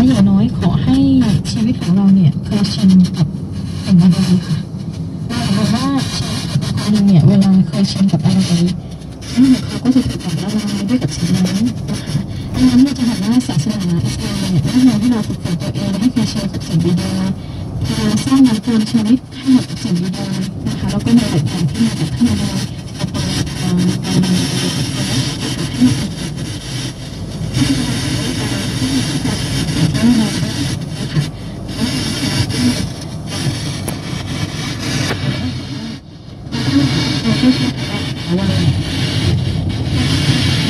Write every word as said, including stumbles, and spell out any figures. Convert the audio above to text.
อย่างน้อยขอให้ชีวิตของเราเนี่ยเคยชินกับสิ่งใดๆค่ะเราบอกว่าชีวิตของคนหนึ่งเนี่ยเวลาเคยชินกับอะไรชีวิตของเขาก็จะถูกหล่อละลายด้วยกับสิ่งนั้นนะคะดังนั้นเราจะเห็นว่าศาสนาอิสลามเนี่ยแนะนำให้เราฝึกฝนตัวเองให้เคยชินกับสิ่งดีๆการสร้างน้ำเติมชีวิตให้หมดกับสิ่งดีๆนะคะแล้วก็ในหลักการที่มาจากท่านอาจารย์กับการการการนำไปปฏิบัติให้เรา